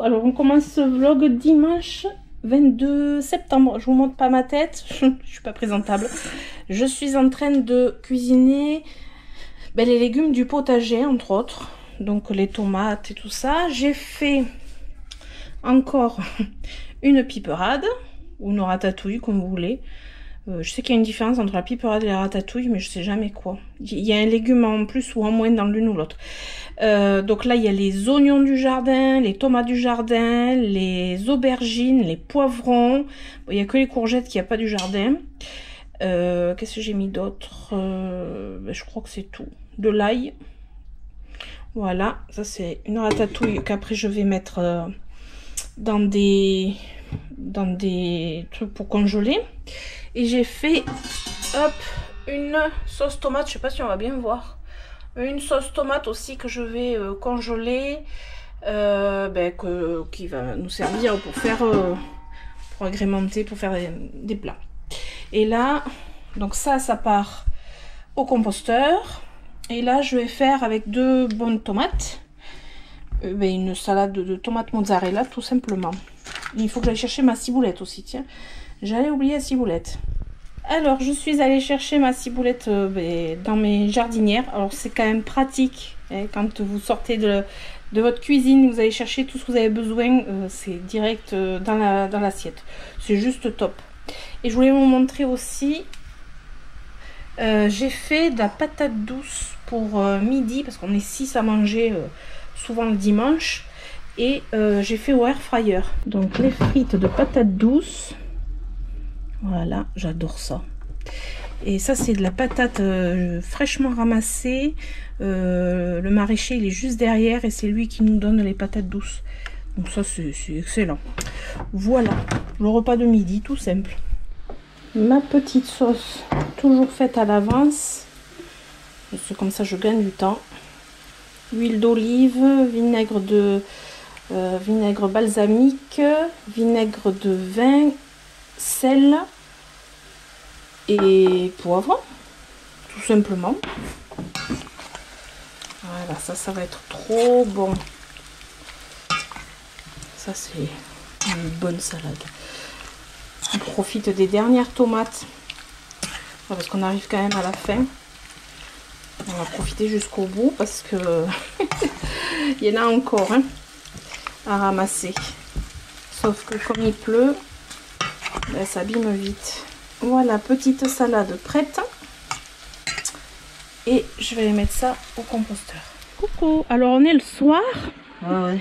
Alors on commence ce vlog dimanche 22 septembre. Je vous montre pas ma tête, je suis pas présentable. Je suis en train de cuisiner les légumes du potager entre autres. Donc les tomates et tout ça. J'ai fait encore une piperade ou une ratatouille comme vous voulez. Je sais qu'il y a une différence entre la piperade et la ratatouille, mais je sais jamais quoi. Il y a un légume en plus ou en moins dans l'une ou l'autre. Donc là, il y a les oignons du jardin, les tomates du jardin, les aubergines, les poivrons. Bon, il n'y a que les courgettes qu'il n'y a pas du jardin. Qu'est-ce que j'ai mis d'autre? Je crois que c'est tout. De l'ail. Voilà, ça c'est une ratatouille qu'après je vais mettre dans des trucs pour congeler. Et j'ai fait, hop, une sauce tomate, je sais pas si on va bien voir. Une sauce tomate aussi que je vais congeler, qui va nous servir pour faire, pour agrémenter, pour faire des plats. Et là, donc ça part au composteur. Et là, je vais faire avec 2 bonnes tomates, une salade de tomates mozzarella tout simplement. Il faut que j'aille chercher ma ciboulette aussi, tiens. J'allais oublier la ciboulette. Alors, je suis allée chercher ma ciboulette dans mes jardinières. Alors, c'est quand même pratique. Hein, quand vous sortez de votre cuisine, vous allez chercher tout ce que vous avez besoin. C'est direct dans l'assiette. C'est juste top. Et je voulais vous montrer aussi. J'ai fait de la patate douce pour midi. Parce qu'on est 6 à manger souvent le dimanche. Et j'ai fait au air fryer. Donc, les frites de patates douces. Voilà, j'adore ça. Et ça, c'est de la patate fraîchement ramassée. Le maraîcher, il est juste derrière et c'est lui qui nous donne les patates douces. Donc ça, c'est excellent. Voilà, le repas de midi, tout simple. Ma petite sauce, toujours faite à l'avance. C'est comme ça, je gagne du temps. Huile d'olive, vinaigre balsamique, vinaigre de vin, sel et poivre, tout simplement. Voilà, ça va être trop bon. Ça, c'est une bonne salade. On profite des dernières tomates parce qu'on arrive quand même à la fin. On va profiter jusqu'au bout parce que il y en a encore à ramasser. Sauf que comme il pleut, ça s'abîme vite. Voilà, petite salade prête. Et je vais mettre ça au composteur. Coucou, alors on est le soir. Ouais.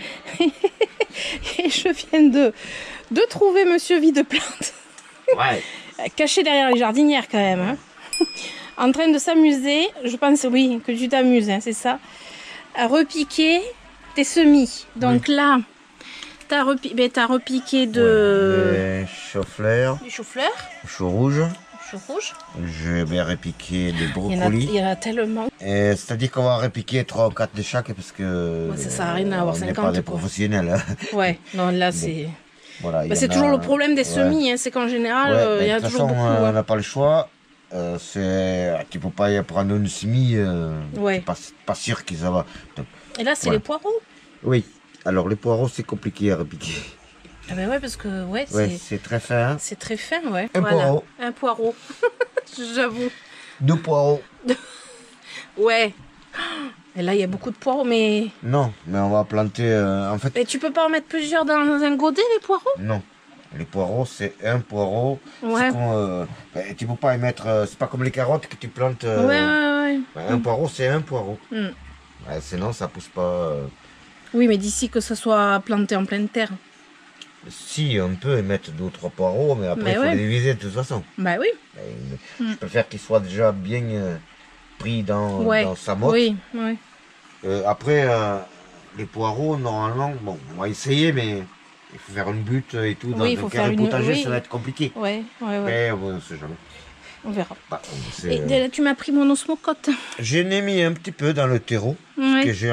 Et je viens de trouver Monsieur Videplante. Ouais. Caché derrière les jardinières quand même. Hein. En train de s'amuser. Je pense, oui, que tu t'amuses, hein, c'est ça. À repiquer tes semis. Donc oui. Là... T'as repiqué des choux-fleurs. Du chou-fleur. Chou rouge. Chou rouge. Je vais repiquer des brocolis. Il y en a tellement. C'est-à-dire qu'on va repiquer 3 ou 4 de chaque parce que... Ouais, ça sert à rien d'en avoir 50. On n'est pas des professionnels. Hein. Ouais, non là c'est... Voilà, c'est toujours le problème des semis, hein, c'est qu'en général, il y en a toujours beaucoup. On n'a pas le choix. Tu ne peux pas y prendre une semis. Pas sûr que ça va. Donc, et là, c'est les poireaux. Oui. Alors les poireaux c'est compliqué à repiquer. Ah ben ouais parce que c'est très fin. C'est très fin ouais. Poireau. Un poireau. J'avoue. 2 poireaux. Ouais. Et là il y a beaucoup de poireaux mais. Non mais on va planter en fait. Et tu peux pas en mettre plusieurs dans un godet les poireaux? Non. Les poireaux c'est un poireau. Ouais. Tu peux pas y mettre. C'est pas comme les carottes que tu plantes. Ouais. Un poireau c'est un poireau. Mm. Sinon ça pousse pas. Oui, mais d'ici que ça soit planté en pleine terre. Si, on peut y mettre 2 ou 3 poireaux, mais après il faut les diviser de toute façon. Bah oui. Je préfère qu'ils soient déjà bien pris dans sa motte. Oui. Après, les poireaux, normalement, bon, on va essayer, mais il faut faire une butte et tout. Oui, il faut faire une potager, ça va être compliqué. Ouais. Mais bon, c'est jamais. On verra. Et là, tu m'as pris mon osmocote. Je l'ai mis un petit peu dans le terreau. Parce que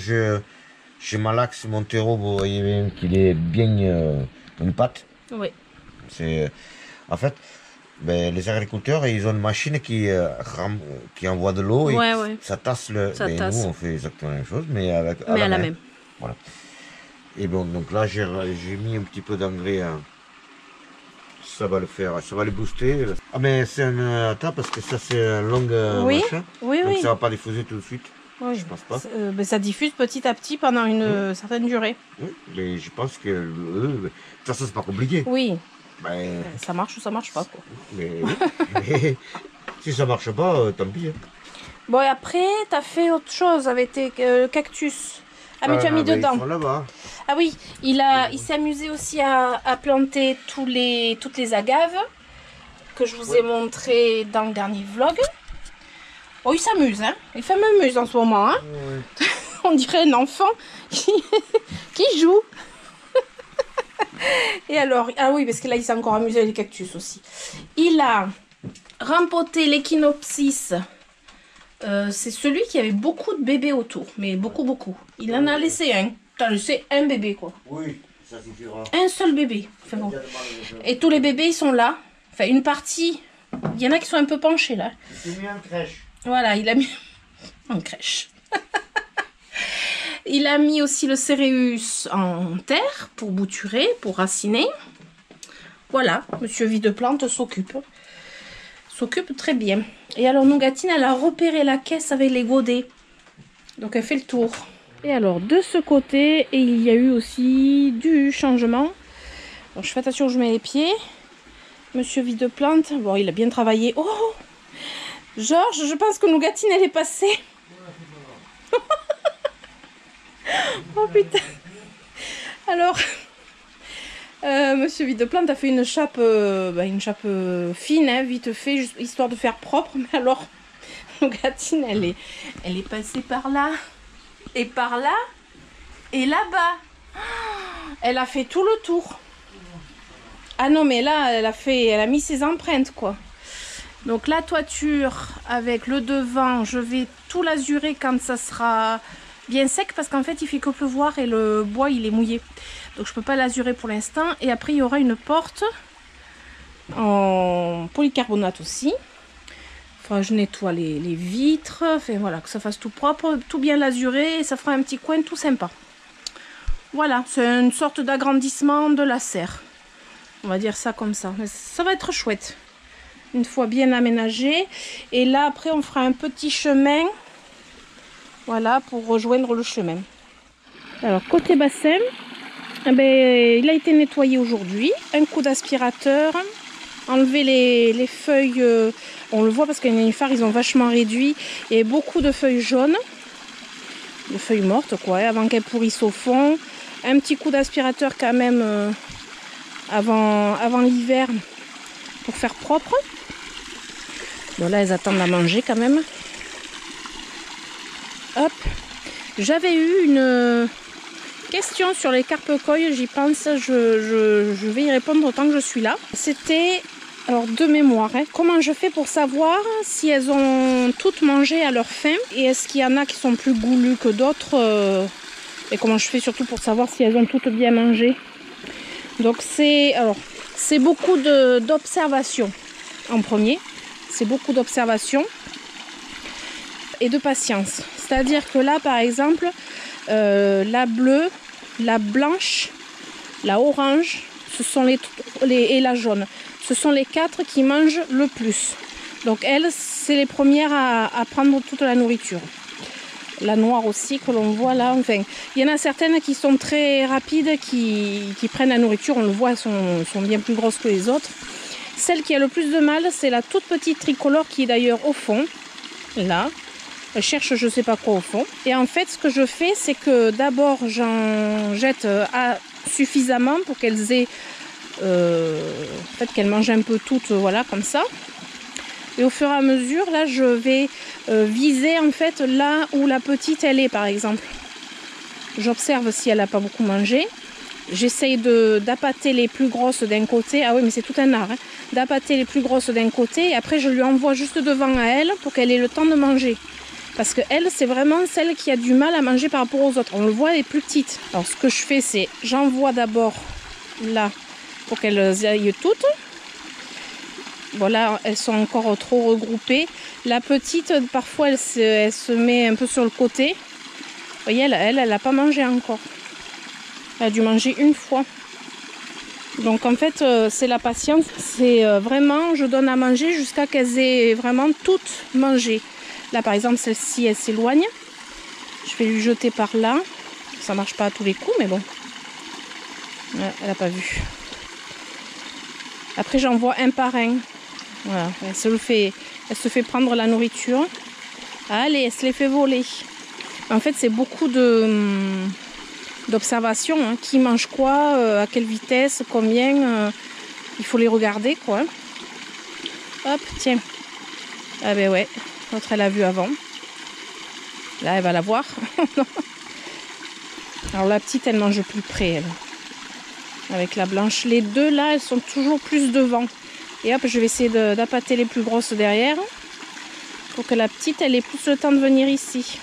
je malaxe mon terreau, vous voyez bien qu'il est bien une pâte. Oui. En fait, les agriculteurs, ils ont une machine qui envoie de l'eau et ça tasse le... Ça tasse. Nous, on fait exactement la même chose, mais avec à la même. Voilà. Et bon, donc là, j'ai mis un petit peu d'engrais. Ça va le faire, ça va les booster. Ah, mais c'est un... Attends, parce que ça, c'est un long machin. Oui, donc oui. ça va pas diffuser tout de suite. Oui. Je pense pas. Mais ça diffuse petit à petit pendant une certaine durée. Oui, mais je pense que... de toute façon, c'est pas compliqué. Oui. Mais... Ça marche ou ça marche pas, quoi. Mais si ça marche pas, tant pis. Hein. Bon, et après, tu as fait autre chose avec tes cactus. Ah, mais tu as mis dedans. Là-bas. Ah oui, il s'est amusé aussi à planter toutes les agaves que je vous ai montré dans le dernier vlog. Oh, il s'amuse, hein. Il fait m'amuse en ce moment, hein. Ouais. On dirait un enfant qui joue. Et alors, ah oui, parce que là, il s'est encore amusé avec les cactus aussi. Il a rempoté l'échinopsis. C'est celui qui avait beaucoup de bébés autour, mais beaucoup. Il en a laissé un. T'as laissé un bébé, quoi. Oui, ça suffira. Un seul bébé. Enfin, bon. Et tous les bébés, ils sont là. Enfin, une partie. Il y en a qui sont un peu penchés, là. Il a mis en crèche. Voilà, il a mis en crèche. Il a mis aussi le céréus en terre pour bouturer, pour raciner. Voilà, Monsieur Videplante s'occupe. S'occupe très bien. Et alors, Nougatine, elle a repéré la caisse avec les godets. Donc, elle fait le tour. Et alors, de ce côté, il y a eu aussi du changement. Donc, je fais attention, je mets les pieds. Monsieur Videplante, bon, il a bien travaillé. Oh, Georges, je pense que Nougatine, elle est passée. Oh, putain. Alors, Monsieur Videplante a fait une chape fine, hein, vite fait, juste histoire de faire propre. Mais alors, Nougatine, elle est passée par là. Et par là, et là-bas. Elle a fait tout le tour. Ah non, mais là, elle a mis ses empreintes, quoi. Donc la toiture, avec le devant, je vais tout l'azurer quand ça sera bien sec, parce qu'en fait, il fait que pleuvoir et le bois, il est mouillé. Donc je peux pas l'azurer pour l'instant. Et après, il y aura une porte en polycarbonate aussi. Enfin, je nettoie les vitres, enfin voilà, que ça fasse tout propre, tout bien lasuré, et ça fera un petit coin tout sympa. Voilà, c'est une sorte d'agrandissement de la serre. On va dire ça comme ça. Mais ça va être chouette. Une fois bien aménagé. Et là, après, on fera un petit chemin. Voilà, pour rejoindre le chemin. Alors, côté bassin, eh ben, il a été nettoyé aujourd'hui. Un coup d'aspirateur. Enlever les feuilles, on le voit parce que les nénuphars ils ont vachement réduit, et beaucoup de feuilles jaunes, de feuilles mortes quoi, avant qu'elles pourrissent au fond. Un petit coup d'aspirateur quand même avant l'hiver pour faire propre. Bon là elles attendent à manger quand même. Hop, j'avais eu une question sur les carpe-coilles, j'y pense, je vais y répondre autant que je suis là. C'était, alors de mémoire, hein, comment je fais pour savoir si elles ont toutes mangé à leur faim, et est-ce qu'il y en a qui sont plus goulues que d'autres, et comment je fais surtout pour savoir si elles ont toutes bien mangé. Donc c'est beaucoup d'observation en premier, c'est beaucoup d'observation et de patience. C'est-à-dire que là par exemple, la bleue, la blanche, la orange, et la jaune. Ce sont les 4 qui mangent le plus. Donc elles, c'est les premières à prendre toute la nourriture. La noire aussi que l'on voit là. Enfin, il y en a certaines qui sont très rapides, qui prennent la nourriture. On le voit, elles sont bien plus grosses que les autres. Celle qui a le plus de mal, c'est la toute petite tricolore qui est d'ailleurs au fond. Là. Elle cherche je sais pas quoi au fond. Et en fait, ce que je fais, c'est que d'abord, j'en jette suffisamment pour qu'elles aient... en fait, qu'elles mangent un peu toutes, voilà, comme ça. Et au fur et à mesure, là, je vais viser, en fait, là où la petite, elle est, par exemple. J'observe si elle n'a pas beaucoup mangé. J'essaye d'appâter les plus grosses d'un côté. Ah oui, mais c'est tout un art. Hein. D'appâter les plus grosses d'un côté. Et après, je lui envoie juste devant à elle pour qu'elle ait le temps de manger. Parce que elle, c'est vraiment celle qui a du mal à manger par rapport aux autres. On le voit, elle est plus petite. Alors, ce que je fais, c'est j'envoie d'abord là pour qu'elles aillent toutes. Voilà, elles sont encore trop regroupées. La petite, parfois, elle se met un peu sur le côté. Vous voyez, elle n'a pas mangé encore. Elle a dû manger une fois. Donc en fait, c'est la patience. C'est vraiment, je donne à manger jusqu'à qu'elles aient vraiment toutes mangé. Là par exemple, celle-ci, elle s'éloigne. Je vais lui jeter par là. Ça marche pas à tous les coups, mais bon. Elle n'a pas vu. Après, j'en vois un par un. Voilà, elle se fait prendre la nourriture. Allez, elle se les fait voler. En fait, c'est beaucoup d'observation. Hein. Qui mange quoi, à quelle vitesse, combien. Il faut les regarder, quoi. Hop, tiens. Ah ben ouais, l'autre, elle a vu avant. Là, elle va la voir. Alors, la petite, elle mange plus près, elle. Avec la blanche. Les deux, là, elles sont toujours plus devant. Et hop, je vais essayer d'appâter les plus grosses derrière. Pour que la petite, elle ait plus le temps de venir ici.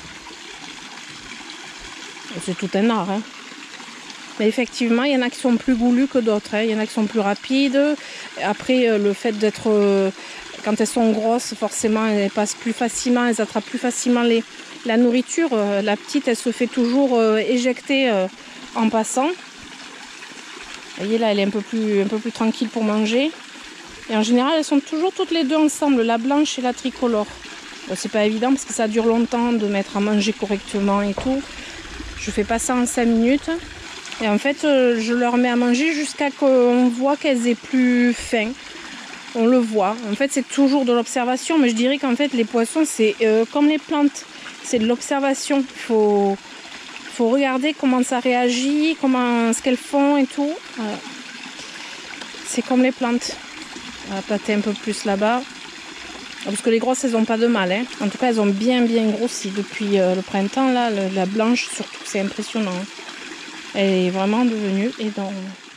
C'est tout un art. Hein. Mais effectivement, il y en a qui sont plus goulus que d'autres. Hein. Il y en a qui sont plus rapides. Après, le fait d'être... quand elles sont grosses, forcément, elles passent plus facilement. Elles attrapent plus facilement la nourriture. La petite, elle se fait toujours éjecter en passant. Vous voyez, là, elle est un peu plus tranquille pour manger. Et en général, elles sont toujours toutes les deux ensemble, la blanche et la tricolore. Bon, c'est pas évident parce que ça dure longtemps de mettre à manger correctement et tout. Je fais pas ça en 5 minutes. Et en fait, je leur mets à manger jusqu'à qu'on voit qu'elles aient plus faim. On le voit. En fait, c'est toujours de l'observation. Mais je dirais qu'en fait, les poissons, c'est comme les plantes. C'est de l'observation. Il faut regarder comment ça réagit, ce qu'elles font et tout. Voilà. C'est comme les plantes. On va pâter un peu plus là-bas. Parce que les grosses, elles n'ont pas de mal. Hein. En tout cas, elles ont bien grossi depuis le printemps. Là, la blanche, surtout, c'est impressionnant. Hein. Elle est vraiment devenue énorme.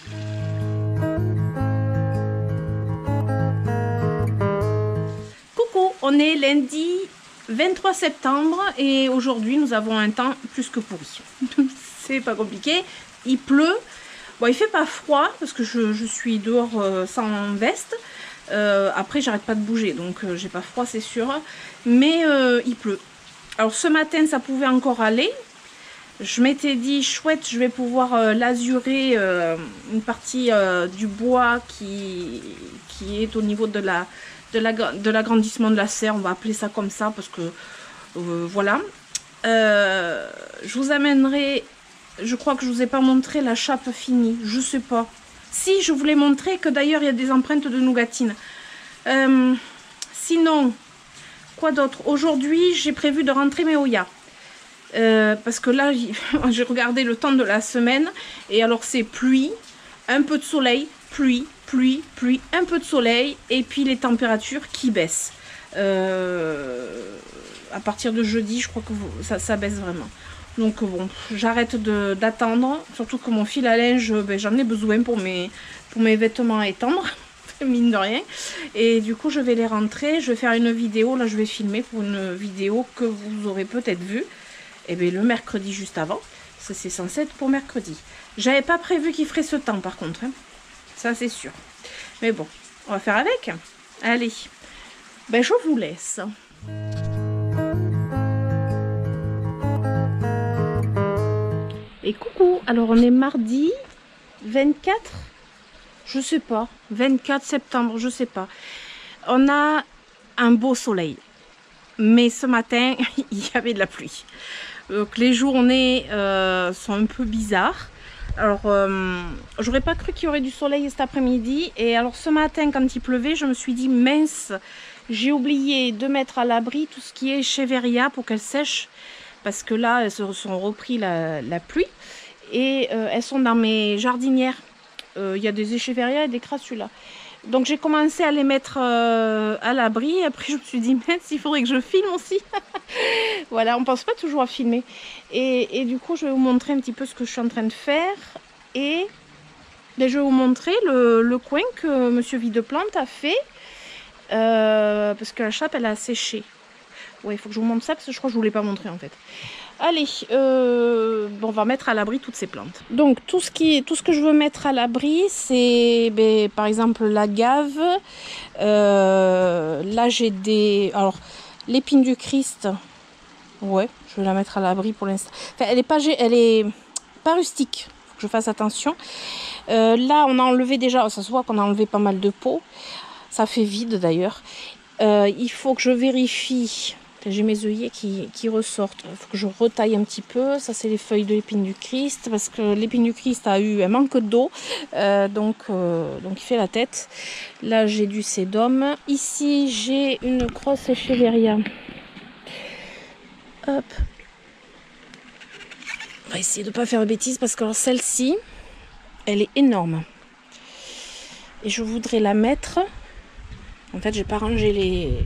Coucou, on est lundi 23 septembre et aujourd'hui, nous avons un temps plus que pourri. C'est pas compliqué. Il pleut. Bon, il fait pas froid parce que je suis dehors sans veste. Après, j'arrête pas de bouger, donc j'ai pas froid, c'est sûr. Mais il pleut. Alors ce matin, ça pouvait encore aller. Je m'étais dit, chouette, je vais pouvoir lazurer une partie du bois qui est au niveau de l'agrandissement de la serre. On va appeler ça comme ça parce que voilà. Je vous amènerai, je crois que je vous ai pas montré la chape finie, je sais pas. Si, je voulais montrer que d'ailleurs il y a des empreintes de nougatine. Sinon, quoi d'autre? Aujourd'hui, j'ai prévu de rentrer mes Oya. Parce que là, j'ai regardé le temps de la semaine. Et alors, c'est pluie, un peu de soleil, pluie, pluie, pluie, un peu de soleil. Et puis, les températures qui baissent. À partir de jeudi, je crois que ça baisse vraiment. Donc bon, j'arrête d'attendre, surtout que mon fil à linge, ben, j'en ai besoin pour mes vêtements à étendre, mine de rien. Et du coup, je vais les rentrer, je vais faire une vidéo, là je vais filmer pour une vidéo que vous aurez peut-être vue, et bien le mercredi juste avant, ça c'est censé être pour mercredi. J'avais pas prévu qu'il ferait ce temps par contre, hein. Ça c'est sûr. Mais bon, on va faire avec. Allez, ben je vous laisse. Et coucou, alors on est mardi 24, je sais pas, 24 septembre, je sais pas. On a un beau soleil, mais ce matin, il y avait de la pluie. Donc les journées sont un peu bizarres. Alors, j'aurais pas cru qu'il y aurait du soleil cet après-midi. Et alors ce matin, quand il pleuvait, je me suis dit, mince, j'ai oublié de mettre à l'abri tout ce qui est Cheveria pour qu'elle sèche. Parce que là, elles se sont repris la pluie. Et elles sont dans mes jardinières. Il y a des Echeveria et des Crassula. Donc j'ai commencé à les mettre à l'abri. Après je me suis dit, mince, il faudrait que je filme aussi. Voilà, on pense pas toujours à filmer. Et du coup, je vais vous montrer un petit peu ce que je suis en train de faire. Et ben, je vais vous montrer le coin que Monsieur Videplante a fait. Parce que la chape, elle a séché. Ouais, il faut que je vous montre ça parce que je crois que je ne vous l'ai pas montré en fait. Allez, bon, on va mettre à l'abri toutes ces plantes. Donc tout ce que je veux mettre à l'abri, c'est ben, par exemple la gave. Là j'ai des... Alors l'épine du Christ, ouais, je vais la mettre à l'abri pour l'instant. Enfin, elle est pas rustique. je fasse attention. Là, on a enlevé déjà, ça se voit qu'on a enlevé pas mal de peau. Ça fait vide d'ailleurs. Il faut que je vérifie. J'ai mes œillets qui ressortent. Il faut que je retaille un petit peu. Ça, c'est les feuilles de l'épine du Christ. Parce que l'épine du Christ a eu un manque d'eau. Donc, il fait la tête. Là, j'ai du sédum. Ici, j'ai une grosse écheveria. Hop. On va essayer de ne pas faire de bêtises. Parce que celle-ci, elle est énorme. Et je voudrais la mettre... En fait, j'ai pas rangé les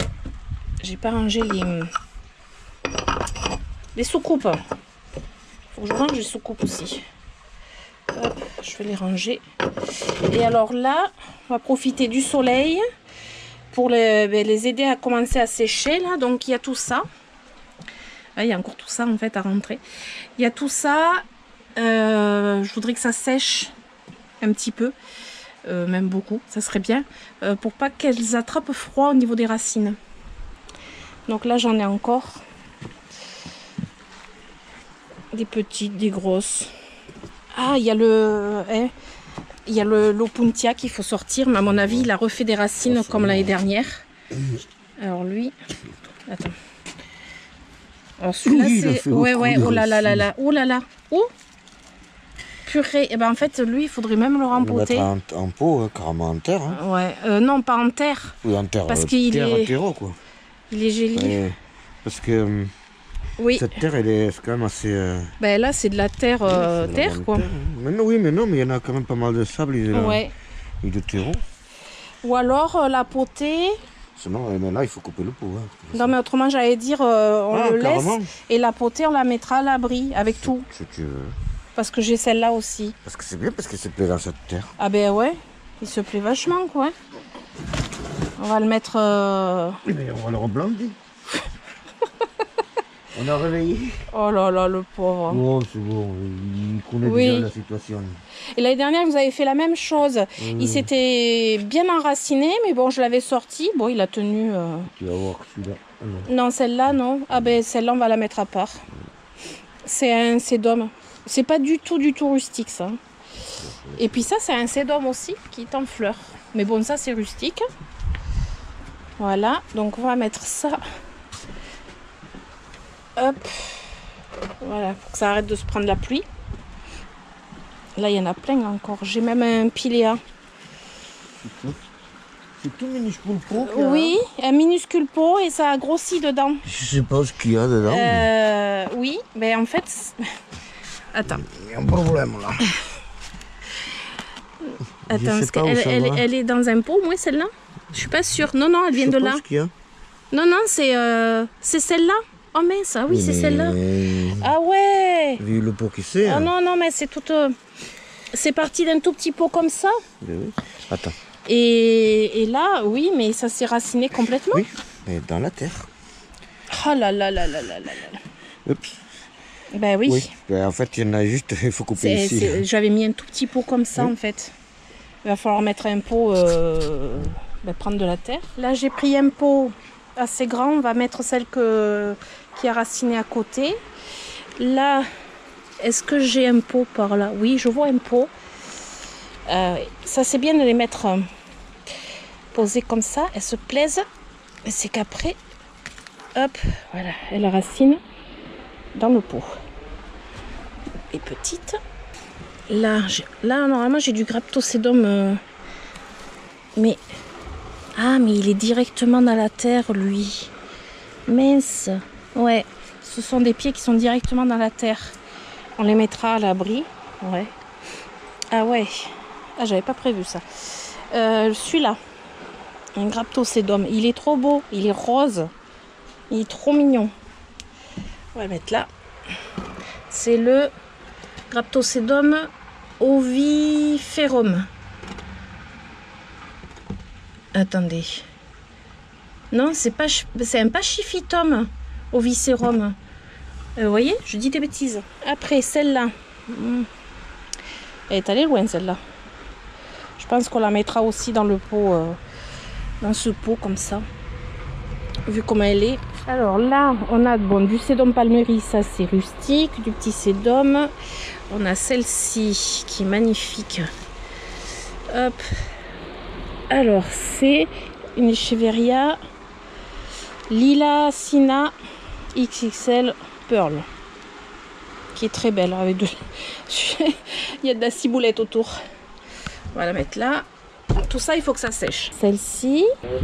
soucoupes. Faut que je range les soucoupes aussi. Hop, je vais les ranger. Et alors là, on va profiter du soleil pour les aider à commencer à sécher là. Donc il y a tout ça. Ah, il y a encore tout ça en fait à rentrer. Il y a tout ça. Je voudrais que ça sèche un petit peu. Même beaucoup, ça serait bien, pour pas qu'elles attrapent froid au niveau des racines. Donc là j'en ai encore des petites, des grosses. Ah, il y a l'Opuntia qu'il faut sortir, mais à mon avis il a refait des racines comme l'année dernière. Alors lui, attends. Alors celui-là c'est, ouais, oh là là là là, oh là là, oh. Purée, et ben en fait lui il faudrait même le rempoter. En pot, carrément en terre. Hein. Ouais, non pas en terre. Oui, en terre. Parce qu'il est terreau, quoi. Il est gelé. Ouais, parce que oui. Cette terre elle est quand même assez. Ben là c'est de la terre, terre quoi. Terre. Mais non, oui, mais non, mais il y en a quand même pas mal de sable et de terreau. Ou alors la poter. Sinon, mais là il faut couper le pot. Hein, non mais autrement j'allais dire on le carrément. Laisse et la poter on la mettra à l'abri avec tout. Si tu veux. Parce que j'ai celle-là aussi. Parce que c'est bien, parce qu'il se plaît dans cette terre. Ah ben ouais, il se plaît vachement quoi. On va le mettre... Oui, mais on va le reblander. On a réveillé. Oh là là, le pauvre. Bon, c'est bon, il connaît déjà la situation. Et l'année dernière, vous avez fait la même chose. Il s'était bien enraciné, mais bon, je l'avais sorti. Bon, il a tenu... Tu vas voir celui-là. Non, celle-là, non. Ah ben, celle-là, on va la mettre à part. C'est un sédum. C'est pas du tout rustique, ça. Et puis ça, c'est un sédum aussi, qui est en fleurs. Mais bon, ça, c'est rustique. Voilà, donc on va mettre ça. Hop. Voilà, pour que ça arrête de se prendre la pluie. Là, il y en a plein encore. J'ai même un piléa. C'est tout minuscule pot. Oui, un minuscule pot et ça a grossi dedans. Je sais pas ce qu'il y a dedans. Oui, mais en fait... Attends. Il y a un problème là. Attends, parce qu'elle est dans un pot, moi, celle-là. Je suis pas sûre. Non, non, elle vient de là. Non, non, c'est celle-là. Oh mince, ah oui, c'est celle-là. Ah ouais. Vu le pot qui c'est. Ah non, non, mais c'est tout... c'est parti d'un tout petit pot comme ça. Oui. Attends. Et là, oui, mais ça s'est raciné complètement. Oui, mais dans la terre. Oh là là là là là là là. Oups. Ben oui. Oui. Ben, en fait, il y en a juste, il faut couper ici. J'avais mis un tout petit pot comme ça, en fait. Il va falloir mettre un pot, prendre de la terre. Là, j'ai pris un pot assez grand. On va mettre celle qui a raciné à côté. Là, est-ce que j'ai un pot par là? Oui, je vois un pot. Ça, c'est bien de les mettre posées comme ça. Elles se plaisent. Mais c'est qu'après, hop, voilà, elle racine dans le pot. Et petite. Là, normalement, j'ai du Graptosédum. Mais... Ah, mais il est directement dans la terre, lui. Mince. Ouais, ce sont des pieds qui sont directement dans la terre. On les mettra à l'abri. Ouais. Ah ouais. Ah, j'avais pas prévu ça. Celui-là. Un Graptosédum. Il est trop beau. Il est rose. Il est trop mignon. On va mettre là. C'est le Graptosédum oviferum. Attendez. Non, c'est un pachyphytum ovicerum. Vous voyez, je dis des bêtises. Après, celle-là. Elle est allée loin, celle-là. Je pense qu'on la mettra aussi dans le pot. Dans ce pot, comme ça. vu comment elle est. Alors là, on a bon, du sédum palmerie, ça c'est rustique, du petit sédum. On a celle-ci qui est magnifique. Hop. Alors c'est une Echeveria Lila Sina XXL Pearl, qui est très belle avec de... il y a de la ciboulette autour. On va la mettre là. Tout ça, il faut que ça sèche. Celle-ci.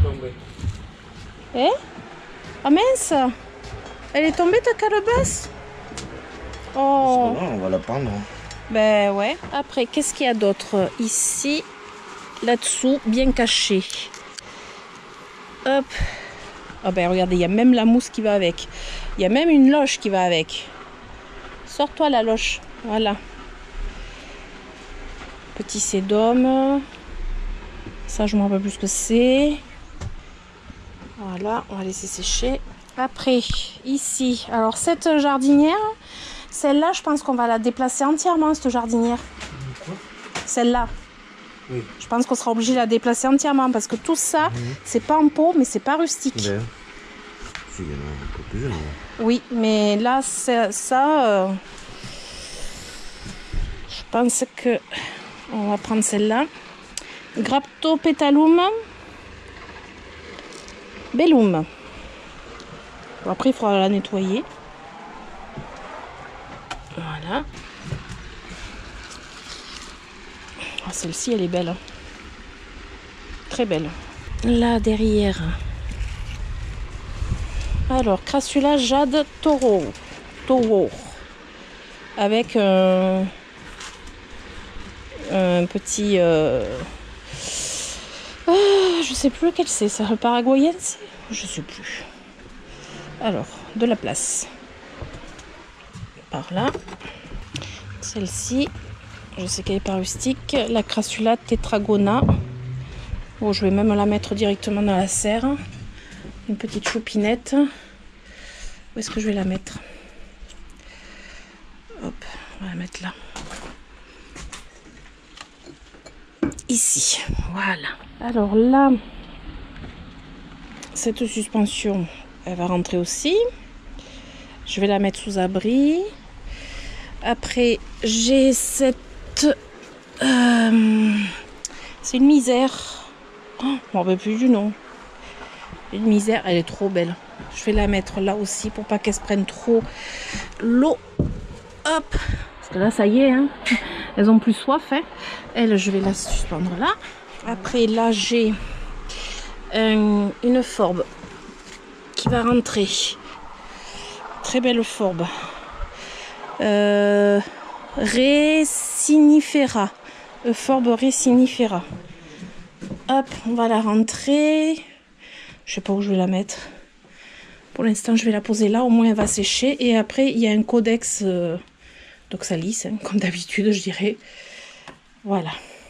Eh? Ah mince! Elle est tombée ta calebasse? Oh! On va la prendre. Ben ouais. Après, qu'est-ce qu'il y a d'autre ici? Là-dessous, bien caché. Hop. Ah ben regardez, il y a même la mousse qui va avec. Il y a même une loche qui va avec. Sors-toi la loche. Voilà. Petit sédum. Ça, je ne me rappelle plus ce que c'est. Voilà, on va laisser sécher. Après, ici, alors cette jardinière, celle-là, je pense qu'on va la déplacer entièrement, cette jardinière. Celle-là. Oui. Je pense qu'on sera obligé de la déplacer entièrement parce que tout ça, c'est pas en pot, mais c'est pas rustique. Ben, il y en a un peu plus jeune. Oui, mais là, ça, je pense que on va prendre celle-là. Graptopetalum Bellum. Bon, après, il faudra la nettoyer. Voilà. Oh, celle-ci, elle est belle. Très belle. Là, derrière. Alors, Crassula Jade Taureau. Avec un petit... je sais plus lequel c'est. Ça, paraguayenne, c'est? Je sais plus. Alors, de la place. Par là. Celle-ci. Je sais qu'elle est pas rustique. La Crassula Tetragona. Bon, je vais même la mettre directement dans la serre. Une petite choupinette. Où est-ce que je vais la mettre? Hop, on va la mettre là. Ici, voilà. Alors là, cette suspension, elle va rentrer aussi. Je vais la mettre sous abri. Après, j'ai cette... c'est une misère. Oh, je ne me rappelle plus du nom. Une misère, elle est trop belle. Je vais la mettre là aussi pour pas qu'elle se prenne trop l'eau. Hop. Parce que là, ça y est, hein. Elles ont plus soif. Hein. Elle, je vais la suspendre là. Après, là, j'ai une forbe qui va rentrer. Très belle forbe. Récinifera. Forbe récinifera. Hop, on va la rentrer. Je sais pas où je vais la mettre. Pour l'instant, je vais la poser là. Au moins, elle va sécher. Et après, il y a un codex d'oxalis, hein, comme d'habitude, je dirais. Voilà.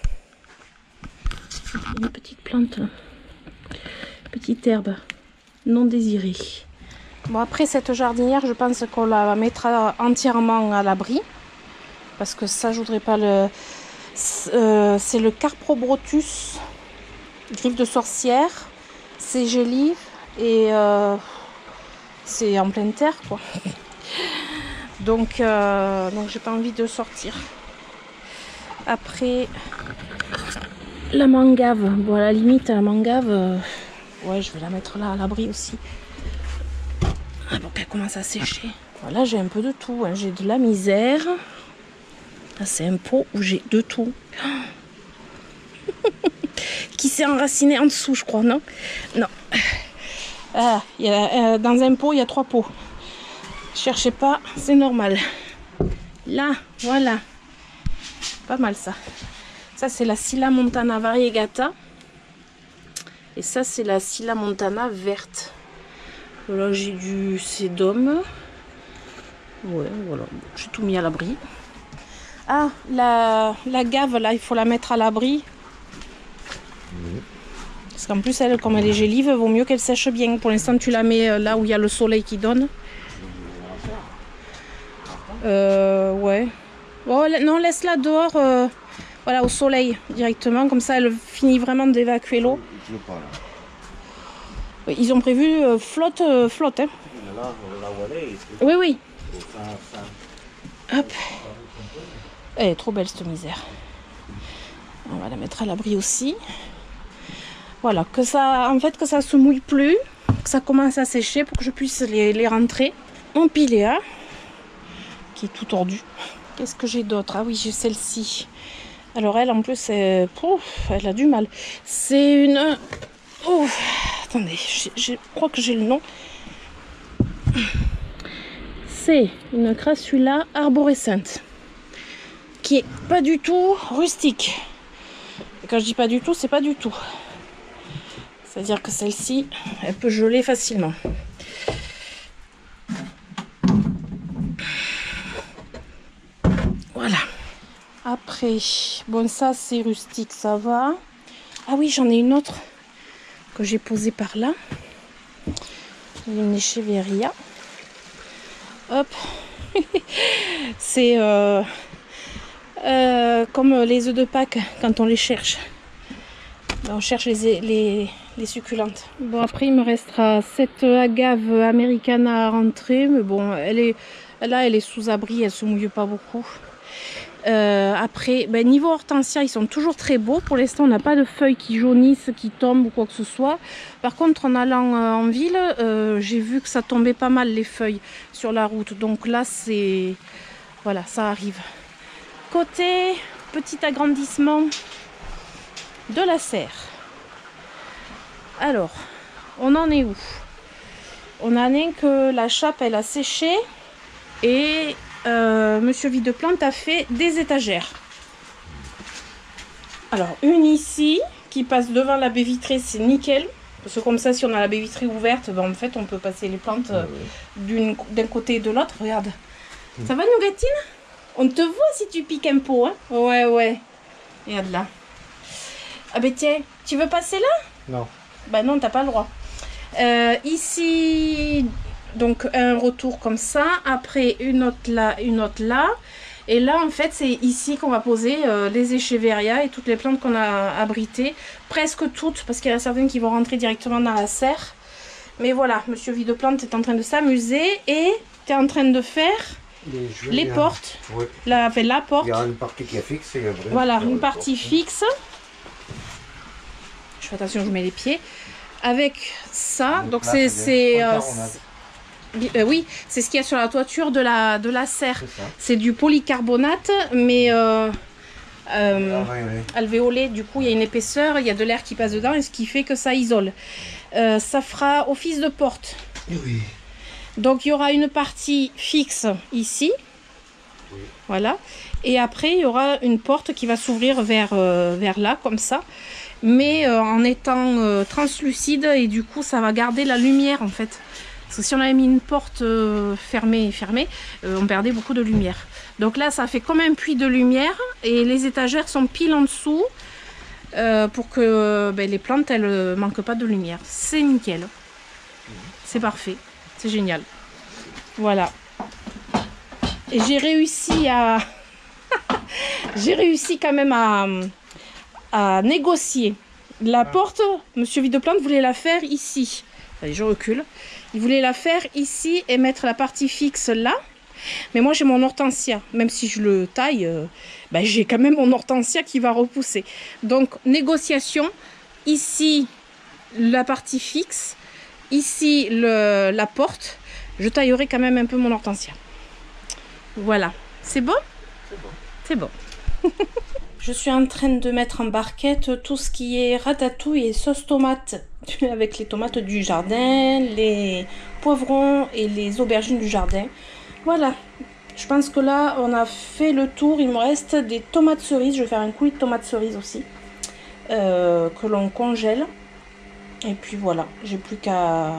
Une petite plante. Petite herbe non désirée. Bon, après, cette jardinière, je pense qu'on la mettra entièrement à l'abri. Parce que ça, je voudrais pas le... c'est le Carprobrotus. Griffe de sorcière. C'est gélive. Et... c'est en pleine terre, quoi. Donc j'ai pas envie de sortir. Après, la mangave. Bon, à la limite, la mangave, ouais, je vais la mettre là à l'abri aussi. Pour qu'elle commence à sécher. Voilà, j'ai un peu de tout. Hein. J'ai de la misère. Là, c'est un pot où j'ai de tout. Qui s'est enraciné en dessous, je crois, non? Non. Ah, dans un pot, il y a 3 pots. Cherchez pas, c'est normal. Là, voilà. Pas mal ça. Ça, c'est la Scilla montana variegata. Et ça, c'est la Scilla montana verte. Là, j'ai du sédum. Ouais, voilà. J'ai tout mis à l'abri. Ah, la gave, là, il faut la mettre à l'abri. Parce qu'en plus, elle, comme elle est gélive, vaut mieux qu'elle sèche bien. Pour l'instant, tu la mets là où il y a le soleil qui donne. Ouais. Oh, non, laisse-la dehors, voilà, au soleil directement. Comme ça, elle finit vraiment d'évacuer l'eau. Oui, ils ont prévu flotte. Hein. Oui, oui. Hop. Elle est trop belle cette misère. On va la mettre à l'abri aussi. Voilà, que ça, en fait, que ça se mouille plus, que ça commence à sécher pour que je puisse les rentrer. Mon piléa, qui est tout tordu. Qu'est-ce que j'ai d'autre? Ah oui, j'ai celle-ci. Alors elle, en plus, elle a du mal. C'est une... Oh, attendez, je crois que j'ai le nom. C'est une crassula arborescente, qui est pas du tout rustique. Et quand je dis pas du tout, c'est pas du tout. C'est-à-dire que celle-ci, elle peut geler facilement. Voilà. Après, bon ça c'est rustique, ça va. Ah oui, j'en ai une autre que j'ai posée par là. Une Echeveria. Hop. C'est comme les œufs de Pâques quand on les cherche. Ben, on cherche les succulentes. Bon, après il me restera cette agave americana à rentrer. Mais bon, elle est sous abri, elle se mouille pas beaucoup. Après, ben, niveau hortensia, ils sont toujours très beaux. Pour l'instant, on n'a pas de feuilles qui jaunissent, qui tombent ou quoi que ce soit. Par contre, en allant en ville, j'ai vu que ça tombait pas mal les feuilles sur la route. Donc là, c'est... Voilà, ça arrive. Côté petit agrandissement de la serre. Alors, on en est où? On en est que la chape, elle a séché. Et... Monsieur Videplante a fait des étagères. Alors une ici qui passe devant la baie vitrée, c'est nickel parce que comme ça si on a la baie vitrée ouverte, ben, en fait on peut passer les plantes d'un côté et de l'autre. Regarde, ça va Nougatine? On te voit si tu piques un pot, hein? Ouais, regarde là. Ah ben tiens, tu veux passer là? Non. Ben non, t'as pas le droit. Ici, donc un retour comme ça, après une autre là, et là en fait c'est ici qu'on va poser les Echeveria et toutes les plantes qu'on a abritées, presque toutes, parce qu'il y en a certaines qui vont rentrer directement dans la serre. Mais voilà, Monsieur Videplante est en train de s'amuser et tu es en train de faire les portes. Oui. La porte. Il y a une partie qui est fixe et après, voilà, une partie fixe. Je fais attention, je mets les pieds. Avec ça, donc oui, c'est ce qu'il y a sur la toiture de la serre. C'est du polycarbonate, mais alvéolé. Du coup, il y a une épaisseur, il y a de l'air qui passe dedans, et ce qui fait que ça isole. Ça fera office de porte. Oui. Donc, il y aura une partie fixe ici. Oui. Voilà. Et après, il y aura une porte qui va s'ouvrir vers là, comme ça. Mais en étant translucide, et du coup, ça va garder la lumière, en fait. Parce que si on avait mis une porte fermée, on perdait beaucoup de lumière. Donc là, ça fait comme un puits de lumière et les étagères sont pile en dessous pour que les plantes, elles ne manquent pas de lumière. C'est nickel. C'est parfait. C'est génial. Voilà. Et j'ai réussi à... j'ai réussi quand même à négocier. La porte, Monsieur Videplante voulait la faire ici. Allez, je recule. Il voulait la faire ici et mettre la partie fixe là. Mais moi, j'ai mon hortensia. Même si je le taille, j'ai quand même mon hortensia qui va repousser. Donc, négociation. Ici, la partie fixe. Ici, la porte. Je taillerai quand même un peu mon hortensia. Voilà. C'est bon? C'est bon. C'est bon. Je suis en train de mettre en barquette tout ce qui est ratatouille et sauce tomate. Avec les tomates du jardin, les poivrons et les aubergines du jardin. Voilà. Je pense que là, on a fait le tour. Il me reste des tomates cerises. Je vais faire un coulis de tomates cerises aussi. Que l'on congèle. Et puis voilà. J'ai plus qu'à...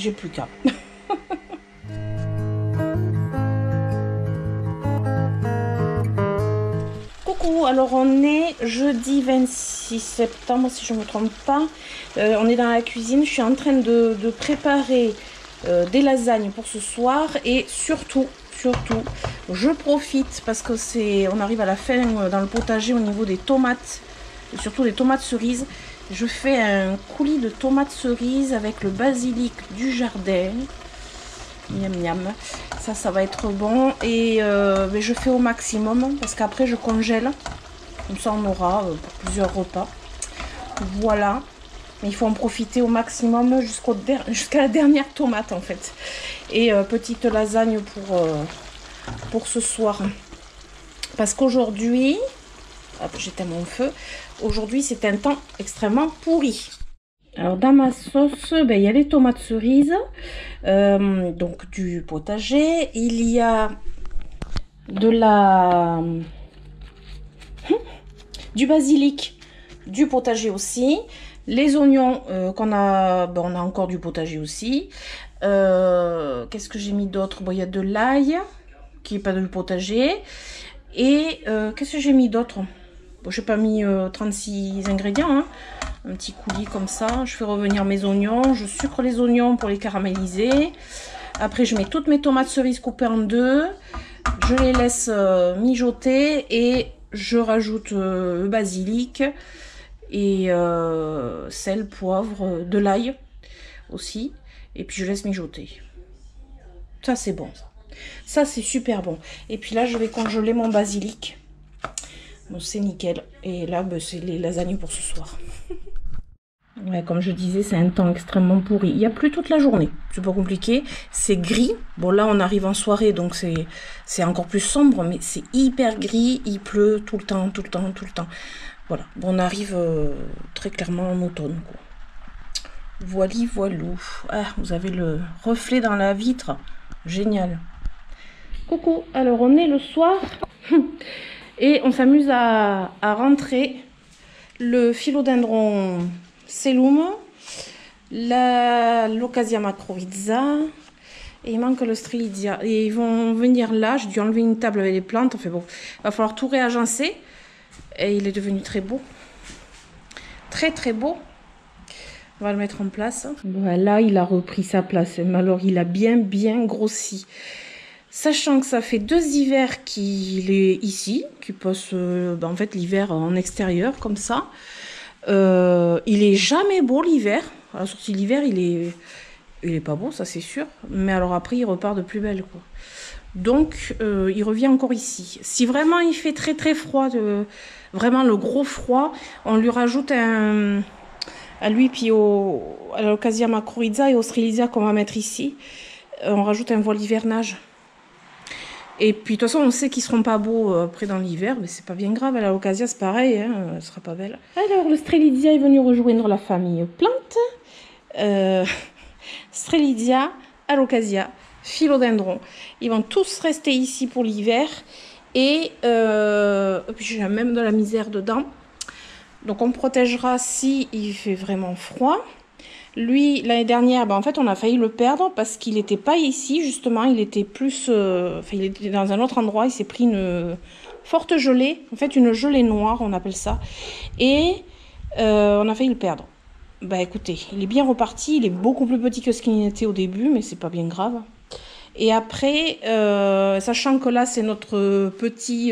Coucou, alors on est jeudi 26 septembre si je ne me trompe pas. On est dans la cuisine, je suis en train de préparer des lasagnes pour ce soir. Et surtout, je profite parce que on arrive à la fin dans le potager au niveau des tomates. Et surtout des tomates cerises. Je fais un coulis de tomates cerises avec le basilic du jardin. Miam miam. Ça va être bon. Et mais je fais au maximum parce qu'après je congèle. Comme ça on aura pour plusieurs repas. Voilà. Mais il faut en profiter au maximum jusqu'à la dernière tomate en fait. Et petite lasagne pour ce soir. Parce qu'aujourd'hui, j'éteins mon feu. Aujourd'hui c'est un temps extrêmement pourri. Alors dans ma sauce, il y a les tomates cerises, donc du potager. Il y a du basilic, du potager aussi. Les oignons qu'on a, on a encore du potager aussi. Qu'est-ce que j'ai mis d'autre? Il y a de l'ail, qui n'est pas du potager. Et qu'est-ce que j'ai mis d'autre? Je n'ai pas mis 36 ingrédients, hein. Un petit coulis comme ça. Je fais revenir mes oignons. Je sucre les oignons pour les caraméliser. Après, je mets toutes mes tomates cerises coupées en deux. Je les laisse mijoter et je rajoute le basilic et sel, poivre, de l'ail aussi. Et puis, je laisse mijoter. Ça, c'est bon. Ça, c'est super bon. Et puis là, je vais congeler mon basilic. Bon, c'est nickel. Et là, c'est les lasagnes pour ce soir. Ouais, comme je disais, c'est un temps extrêmement pourri. Il n'y a plus toute la journée. C'est pas compliqué. C'est gris. Bon, là, on arrive en soirée, donc c'est encore plus sombre, mais c'est hyper gris. Il pleut tout le temps, tout le temps, tout le temps. Voilà. Bon, on arrive très clairement en automne, quoi. Voili, voilou. Ah, vous avez le reflet dans la vitre. Génial. Coucou. Alors, on est le soir. Et on s'amuse à rentrer le philodendron Selum, l'Ocasia macrorrhiza, et il manque le Strelitzia. Et ils vont venir là, j'ai dû enlever une table avec les plantes, enfin bon, il va falloir tout réagencer. Et il est devenu très beau. Très très beau. On va le mettre en place. Voilà, il a repris sa place, mais alors il a bien grossi. Sachant que ça fait 2 hivers qu'il est ici, qu'il passe en fait l'hiver en extérieur comme ça. Il est jamais beau l'hiver. À la sortie de l'hiver, il est pas beau, ça c'est sûr. Mais alors après, il repart de plus belle, quoi. Donc, il revient encore ici. Si vraiment il fait très très froid, vraiment le gros froid, on lui rajoute à lui puis à l'Ocasia macrorrhiza et au Strelitzia qu'on va mettre ici, on rajoute un voile d'hivernage. Et puis de toute façon on sait qu'ils seront pas beaux après dans l'hiver, mais c'est pas bien grave. À l'Ocasia c'est pareil, hein, elle sera pas belle. Alors le Strelitzia est venu rejoindre la famille plante. Strelitzia, Alocasia, philodendron. Ils vont tous rester ici pour l'hiver. Et puis j'ai même de la misère dedans. Donc on protégera si il fait vraiment froid. Lui, l'année dernière, en fait, on a failli le perdre parce qu'il n'était pas ici, justement. Il était plus... il était dans un autre endroit. Il s'est pris une forte gelée. En fait, une gelée noire, on appelle ça. Et on a failli le perdre. Écoutez, il est bien reparti. Il est beaucoup plus petit que ce qu'il était au début, mais c'est pas bien grave. Et après, sachant que là, c'est notre petit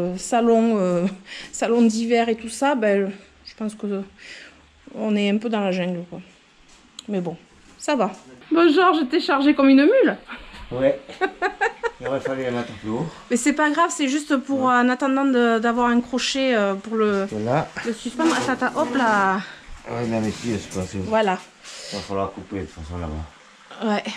salon d'hiver et tout ça, je pense que on est un peu dans la jungle, quoi. Mais bon, ça va. Bonjour, je t'ai chargé comme une mule. Ouais. Il aurait fallu la mettre plus haut. Mais c'est pas grave, c'est juste pour en attendant d'avoir un crochet pour le suspendre. Attends, hop là. Ouais, là, mais si, c'est pas sûr. Voilà. Il va falloir couper de toute façon là-bas. Ouais.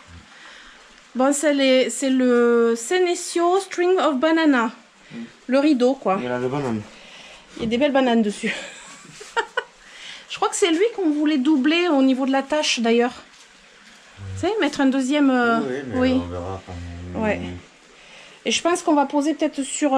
Bon, c'est le Senecio String of Banana. Le rideau, quoi. Il y a des bananes. Il y a des belles bananes dessus. Je crois que c'est lui qu'on voulait doubler au niveau de la tâche d'ailleurs. Tu sais, mettre un deuxième... Oui, on verra. Ouais. Et je pense qu'on va poser peut-être sur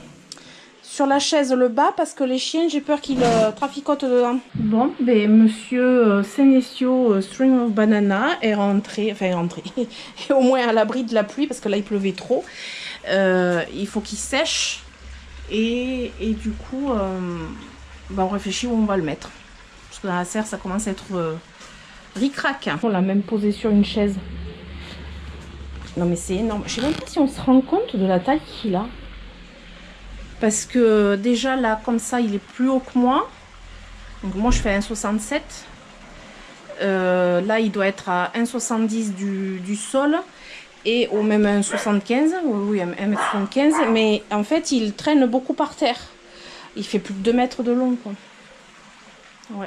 la chaise le bas parce que les chiens, j'ai peur qu'ils traficotent dedans. Bon, monsieur Senecio String of Banana est rentré, est au moins à l'abri de la pluie parce que là il pleuvait trop. Il faut qu'il sèche et du coup, on réfléchit où on va le mettre. Parce que dans la serre, ça commence à être ric-rac. On l'a même posé sur une chaise. Non mais c'est énorme. Je sais même pas si on se rend compte de la taille qu'il a. Parce que déjà là, comme ça, il est plus haut que moi. Donc moi je fais 1,67. Là il doit être à 1,70 du sol. Et au même 1,75. Oui, 1,75 m. Mais en fait il traîne beaucoup par terre. Il fait plus de 2 mètres de long, quoi. Ouais.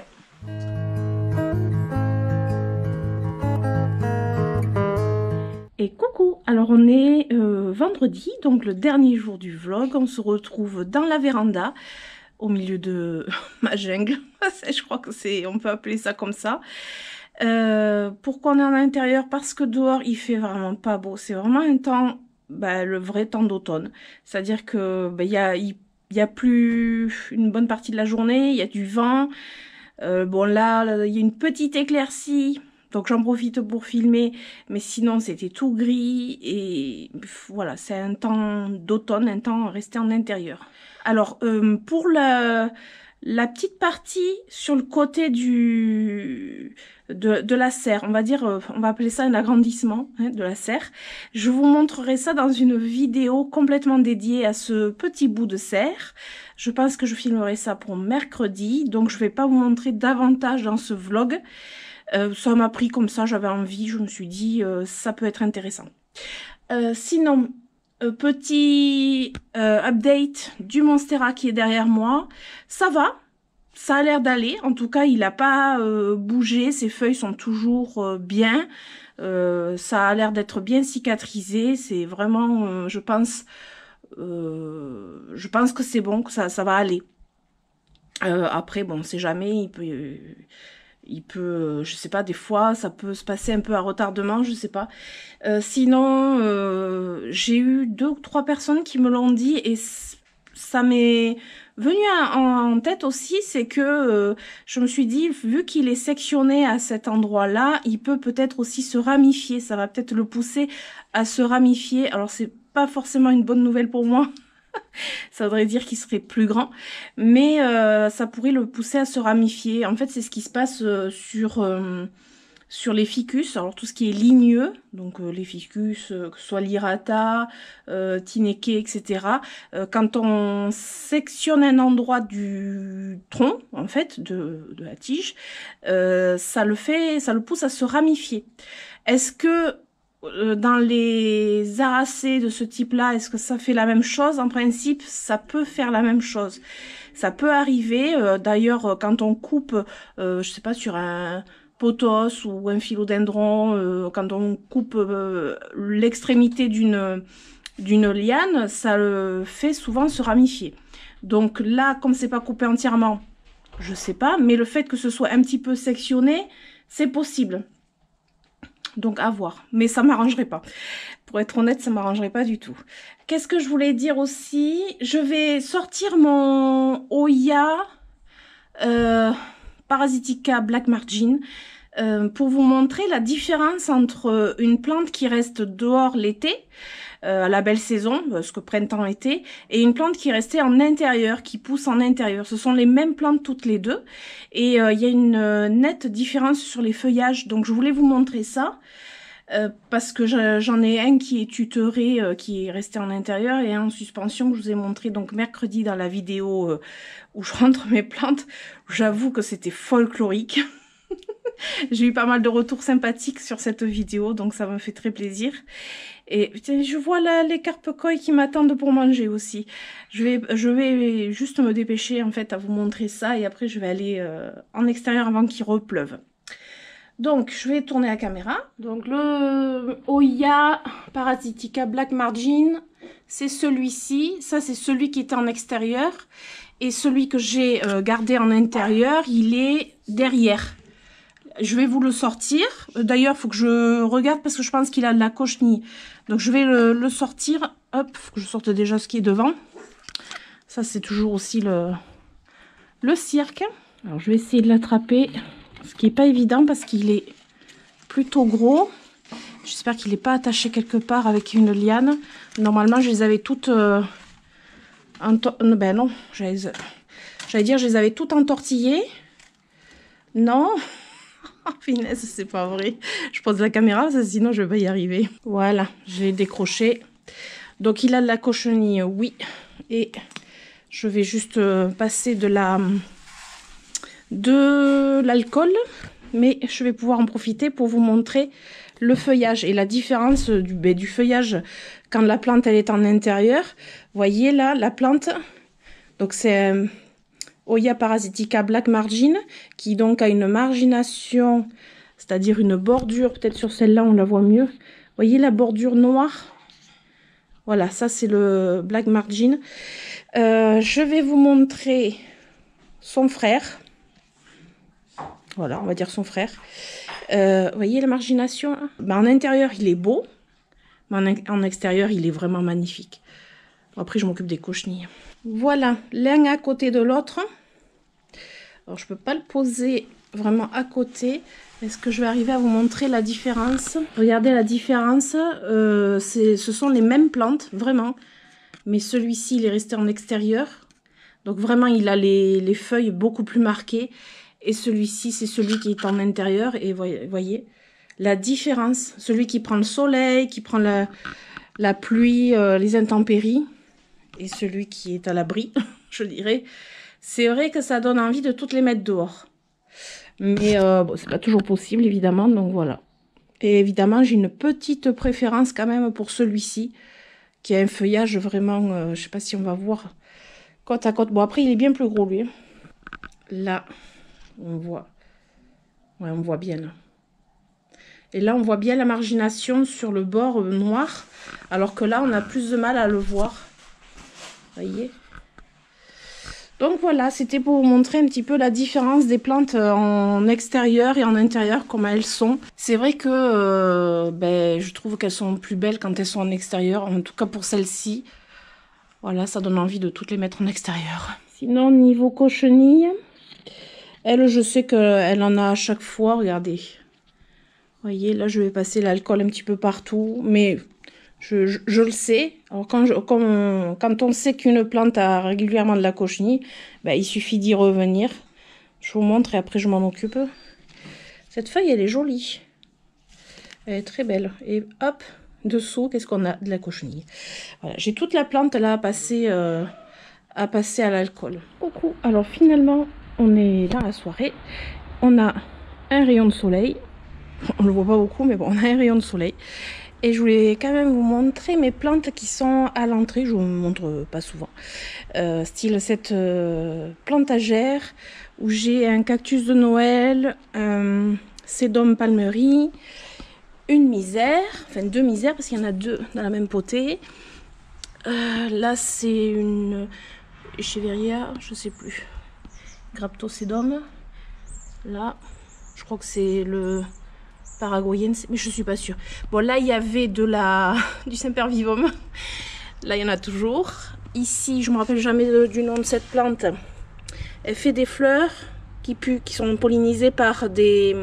Et coucou, alors on est vendredi, donc le dernier jour du vlog. On se retrouve dans la véranda, au milieu de ma jungle. Je crois que on peut appeler ça comme ça. Pourquoi on est en intérieur? Parce que dehors il fait vraiment pas beau. C'est vraiment un temps, le vrai temps d'automne. C'est-à-dire que il y a plus une bonne partie de la journée, il y a du vent. Bon là, il y a une petite éclaircie. Donc j'en profite pour filmer, mais sinon c'était tout gris et voilà, c'est un temps d'automne, un temps resté en intérieur. Alors pour la petite partie sur le côté de la serre, on va dire, on va appeler ça un agrandissement de la serre, je vous montrerai ça dans une vidéo complètement dédiée à ce petit bout de serre. Je pense que je filmerai ça pour mercredi, donc je vais pas vous montrer davantage dans ce vlog. Ça m'a pris comme ça, j'avais envie, je me suis dit ça peut être intéressant. Sinon, petit update du Monstera qui est derrière moi. Ça va, ça a l'air d'aller. En tout cas, il n'a pas bougé, ses feuilles sont toujours bien. Ça a l'air d'être bien cicatrisé. C'est vraiment, je pense que c'est bon, que ça va aller. Après, bon, on sait jamais, il peut, je sais pas, des fois, ça peut se passer un peu à retardement, je sais pas. Sinon, j'ai eu 2 ou 3 personnes qui me l'ont dit et ça m'est venu en tête aussi, c'est que je me suis dit, vu qu'il est sectionné à cet endroit-là, il peut peut-être aussi se ramifier, ça va peut-être le pousser à se ramifier. Alors, c'est pas forcément une bonne nouvelle pour moi. Ça voudrait dire qu'il serait plus grand, mais ça pourrait le pousser à se ramifier. En fait, c'est ce qui se passe sur les ficus. Alors tout ce qui est ligneux, donc les ficus, que ce soit l'irata, tineke, etc. Quand on sectionne un endroit du tronc, en fait, de la tige, ça le pousse à se ramifier. Est-ce que dans les aracées de ce type-là, est-ce que ça fait la même chose? En principe, ça peut faire la même chose. Ça peut arriver. D'ailleurs, quand on coupe, je sais pas, sur un pothos ou un philodendron, quand on coupe l'extrémité d'une liane, ça le fait souvent se ramifier. Donc là, comme c'est pas coupé entièrement, je sais pas, mais le fait que ce soit un petit peu sectionné, c'est possible. Donc à voir, mais ça m'arrangerait pas. Pour être honnête, ça m'arrangerait pas du tout. Qu'est-ce que je voulais dire aussi? Je vais sortir mon Oya Parasitica Black Margin pour vous montrer la différence entre une plante qui reste dehors l'été, à la belle saison, parce que printemps-été, et une plante qui est restée en intérieur, qui pousse en intérieur. Ce sont les mêmes plantes toutes les deux, et il y a une nette différence sur les feuillages, donc je voulais vous montrer ça, parce que j'en ai un qui est tutoré, qui est resté en intérieur, et un en suspension que je vous ai montré donc mercredi dans la vidéo où je rentre mes plantes. J'avoue que c'était folklorique. J'ai eu pas mal de retours sympathiques sur cette vidéo, donc ça me fait très plaisir. Et je vois là les carpe-coï qui m'attendent pour manger aussi. Je vais juste me dépêcher en fait à vous montrer ça et après je vais aller en extérieur avant qu'il repleuve. Donc je vais tourner la caméra. Donc le Oya Parasitica Black Margin, c'est celui-ci. Ça c'est celui qui était en extérieur. Et celui que j'ai gardé en intérieur, il est derrière. Je vais vous le sortir. D'ailleurs, il faut que je regarde parce que je pense qu'il a de la cochenille. Donc, je vais le sortir. Hop, faut que je sorte déjà ce qui est devant. Ça, c'est toujours aussi le cirque. Alors, je vais essayer de l'attraper. Ce qui n'est pas évident parce qu'il est plutôt gros. J'espère qu'il n'est pas attaché quelque part avec une liane. Normalement, je les avais toutes... ben non, j'allais dire, je les avais toutes entortillées. Non. Oh, finesse, c'est pas vrai. Je pose la caméra, sinon je vais pas y arriver. Voilà, je l'ai décroché. Donc il a de la cochenille, oui. Et je vais juste passer de de l'alcool, mais je vais pouvoir en profiter pour vous montrer le feuillage et la différence du feuillage quand la plante elle est en intérieur. Vous voyez là la plante, donc c'est Hoya parasitica Black Margin qui donc a une margination, c'est-à-dire une bordure, peut-être sur celle-là on la voit mieux. Vous voyez la bordure noire? Voilà, ça c'est le Black Margin. Je vais vous montrer son frère. Voilà, on va dire son frère. Vous voyez la margination là? Ben, en intérieur, il est beau. Mais en extérieur, il est vraiment magnifique. Bon, après, je m'occupe des cochenilles. Voilà, l'un à côté de l'autre. Alors, je ne peux pas le poser vraiment à côté. Est-ce que je vais arriver à vous montrer la différence? Regardez la différence. Ce sont les mêmes plantes, vraiment. Mais celui-ci, il est resté en extérieur. Donc, vraiment, il a les feuilles beaucoup plus marquées. Et celui-ci, c'est celui qui est en intérieur. Et voyez la différence. Celui qui prend le soleil, qui prend la pluie, les intempéries. Et celui qui est à l'abri, je dirais. C'est vrai que ça donne envie de toutes les mettre dehors. Mais bon, c'est pas toujours possible, évidemment. Donc voilà. Et évidemment, j'ai une petite préférence quand même pour celui-ci. Qui a un feuillage vraiment... je sais pas si on va voir côte à côte. Bon, après, il est bien plus gros, lui. Là... on voit, ouais, on voit bien là. Et là on voit bien la margination sur le bord noir, alors que là on a plus de mal à le voir, voyez. Donc voilà, c'était pour vous montrer un petit peu la différence des plantes en extérieur et en intérieur, comment elles sont. C'est vrai que je trouve qu'elles sont plus belles quand elles sont en extérieur, en tout cas pour celle-ci. Voilà, ça donne envie de toutes les mettre en extérieur. Sinon niveau cochenille, elle, je sais qu'elle en a à chaque fois, regardez. Vous voyez, là, je vais passer l'alcool un petit peu partout, mais je le sais. Alors, quand on sait qu'une plante a régulièrement de la cochenille, ben, il suffit d'y revenir. Je vous montre et après, je m'en occupe. Cette feuille, elle est jolie. Elle est très belle. Et hop, dessous, qu'est-ce qu'on a? De la cochenille. Voilà, j'ai toute la plante, là, à passer à l'alcool. Coucou. Alors, finalement... on est dans la soirée, on a un rayon de soleil, on le voit pas beaucoup mais bon on a un rayon de soleil et je voulais quand même vous montrer mes plantes qui sont à l'entrée, je vous montre pas souvent, style cette plantagère où j'ai un cactus de Noël, un sédum palmerie, une misère, enfin deux misères parce qu'il y en a deux dans la même potée, là c'est une Echeveria, je sais plus, Graptocédum, là je crois que c'est le paraguayen, mais je suis pas sûre. Bon là il y avait du Sempervivum, là il y en a toujours. Ici je me rappelle jamais du nom de cette plante, elle fait des fleurs qui puent, qui sont pollinisées par des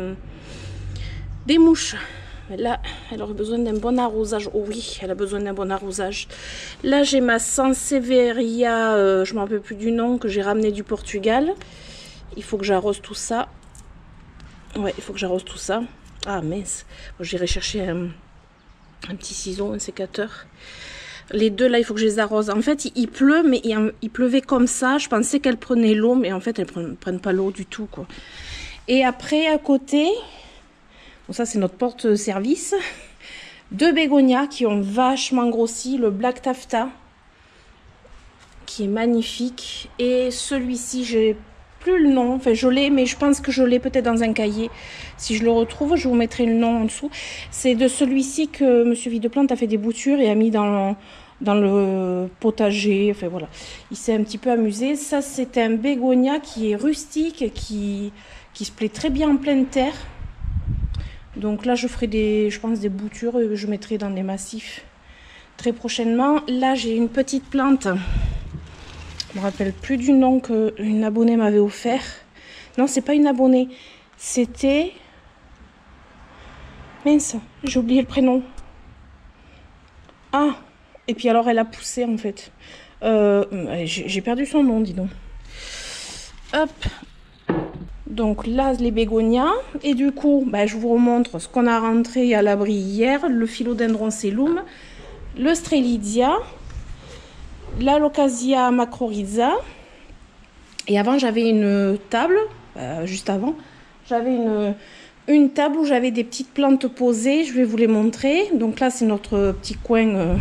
mouches. Là, elle aurait besoin d'un bon arrosage. Oh oui, elle a besoin d'un bon arrosage. Là, j'ai ma Sansevieria, je ne me rappelle plus du nom, que j'ai ramené du Portugal. Il faut que j'arrose tout ça. Ouais, il faut que j'arrose tout ça. Ah mince, bon, j'irai chercher un petit ciseau, un sécateur. Les deux, là, il faut que je les arrose. En fait, il pleut, mais il pleuvait comme ça. Je pensais qu'elles prenaient l'eau, mais en fait, elles ne prennent pas l'eau du tout, quoi. Et après, à côté... bon, ça c'est notre porte-service. Deux bégonias qui ont vachement grossi. Le Black Taffeta qui est magnifique. Et celui-ci, j'ai plus le nom. Enfin, je l'ai, mais je pense que je l'ai peut-être dans un cahier. Si je le retrouve, je vous mettrai le nom en dessous. C'est de celui-ci que Monsieur Videplante a fait des boutures et a mis dans le potager. Enfin voilà, il s'est un petit peu amusé. Ça, c'est un bégonia qui est rustique, qui se plaît très bien en pleine terre. Donc là, je ferai je pense des boutures et je mettrai dans des massifs très prochainement. Là, j'ai une petite plante. Je me rappelle plus du nom qu'une abonnée m'avait offert. Non, c'est pas une abonnée. C'était... mince, j'ai oublié le prénom. Ah, et puis alors elle a poussé en fait. J'ai perdu son nom, dis donc. Hop. Donc là, les bégonias. Et du coup, je vous remontre ce qu'on a rentré à l'abri hier. Le philodendron cellum, le strelitzia, la locazia macrorhiza. Et avant, j'avais une table juste avant, j'avais une table où j'avais des petites plantes posées. Je vais vous les montrer. Donc là, c'est notre petit coin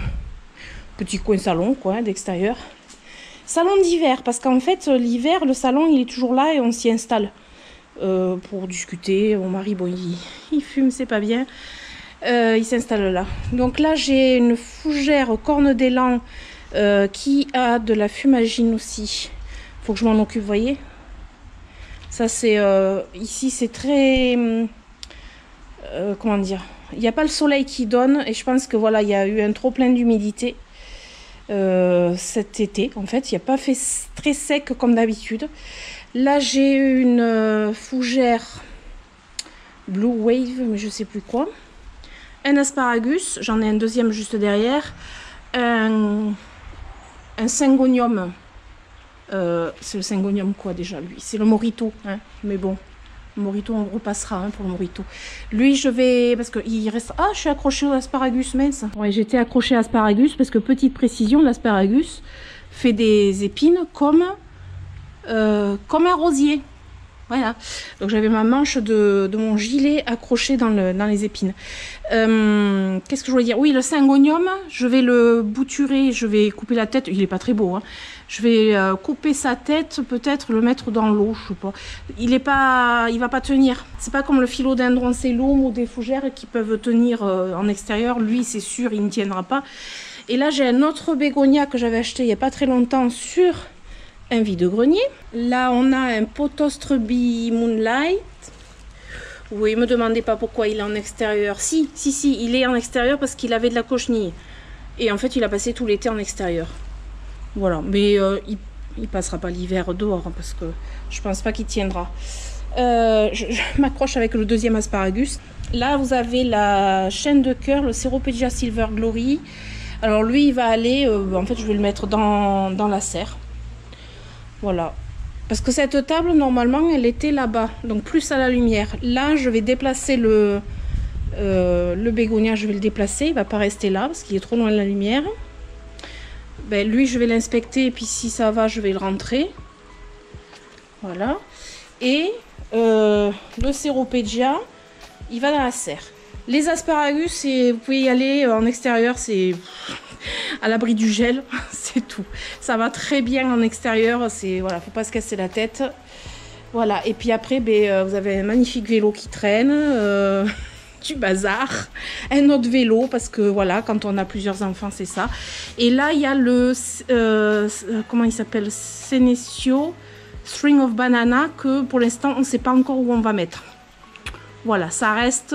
salon, quoi, d'extérieur. Salon d'hiver, parce qu'en fait, l'hiver, le salon, il est toujours là et on s'y installe pour discuter. Mon mari, bon, il fume, c'est pas bien. Il s'installe là. Donc là, j'ai une fougère corne d'élan qui a de la fumagine aussi. Faut que je m'en occupe, vous voyez. Ça, c'est ici, c'est très comment dire, il n'y a pas le soleil qui donne et je pense que voilà, il y a eu un trop plein d'humidité cet été. En fait, il n'y a pas fait très sec comme d'habitude. Là, j'ai une fougère Blue Wave, mais je sais plus quoi. Un asparagus, j'en ai un deuxième juste derrière. Un syngonium. C'est le syngonium quoi déjà lui? C'est le morito, hein, mais bon. Le morito, on repassera hein, pour le morito. Lui, je vais... Parce qu'il reste... Ah, je suis accrochée à l'asparagus, mince. Ouais, j'étais accrochée à l'asparagus parce que, petite précision, l'asparagus fait des épines comme un rosier. Voilà. Donc, j'avais ma manche de mon gilet accrochée dans les épines. Qu'est-ce que je voulais dire? Oui, le syngonium, je vais le bouturer, je vais couper la tête. Il n'est pas très beau, hein. Je vais couper sa tête, peut-être le mettre dans l'eau, je sais pas. Il va pas tenir. C'est pas comme le philodendron cellum ou des fougères qui peuvent tenir en extérieur. Lui, c'est sûr, il ne tiendra pas. Et là, j'ai un autre bégonia que j'avais acheté il y a pas très longtemps sur un vide-grenier. Là, on a un Potostrebie Moonlight. Oui, me demandez pas pourquoi il est en extérieur. Si, il est en extérieur parce qu'il avait de la cochenille. Et en fait, il a passé tout l'été en extérieur. Voilà, mais il passera pas l'hiver dehors hein, parce que je pense pas qu'il tiendra. Je m'accroche avec le deuxième asparagus. Là, vous avez la chaîne de cœur, le Ceropegia Silver Glory. Alors lui, il va aller, en fait, je vais le mettre dans la serre. Voilà. Parce que cette table, normalement, elle était là-bas, donc plus à la lumière. Là, je vais déplacer le bégonia, je vais le déplacer. Il va pas rester là parce qu'il est trop loin de la lumière. Ben, lui, je vais l'inspecter et puis si ça va, je vais le rentrer. Voilà. Et le Ceropegia, il va dans la serre. Les asparagus, vous pouvez y aller en extérieur, c'est à l'abri du gel, c'est tout. Ça va très bien en extérieur, voilà, faut pas se casser la tête. Voilà. Et puis après, ben, vous avez un magnifique vélo qui traîne. Du bazar, un autre vélo parce que voilà, quand on a plusieurs enfants c'est ça. Et là il y a le comment il s'appelle, Senecio String of Banana, que pour l'instant on ne sait pas encore où on va mettre. Voilà, ça reste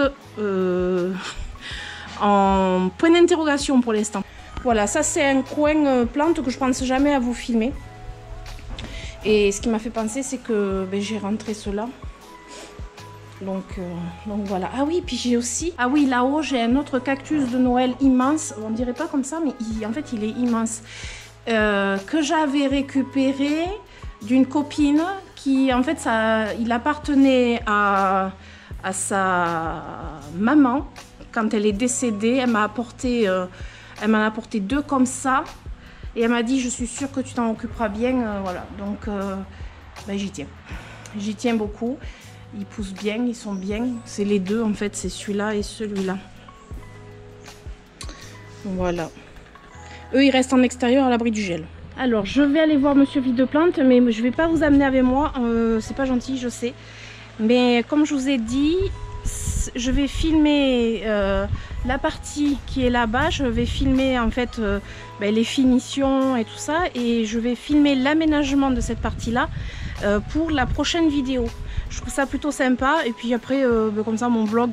en point d'interrogation pour l'instant. Voilà, ça c'est un coin plante que je pense jamais à vous filmer. Et ce qui m'a fait penser c'est que ben, j'ai rentré cela. Donc voilà. Ah oui, puis j'ai aussi... Ah oui, là-haut, j'ai un autre cactus de Noël immense. On dirait pas comme ça, mais en fait, il est immense. Que j'avais récupéré d'une copine qui, en fait, il appartenait à sa maman. Quand elle est décédée, elle m'en a apporté deux comme ça. Et elle m'a dit, je suis sûre que tu t'en occuperas bien. Voilà, donc ben, j'y tiens. J'y tiens beaucoup. Ils poussent bien, ils sont bien. C'est les deux en fait, c'est celui-là et celui-là. Voilà. Eux, ils restent en extérieur à l'abri du gel. Alors, je vais aller voir Monsieur Vide-Plante, mais je vais pas vous amener avec moi. C'est pas gentil, je sais. Mais comme je vous ai dit, je vais filmer la partie qui est là-bas. Je vais filmer en fait ben, les finitions et tout ça. Et je vais filmer l'aménagement de cette partie-là pour la prochaine vidéo. Je trouve ça plutôt sympa. Et puis après, ben, comme ça, mon vlog...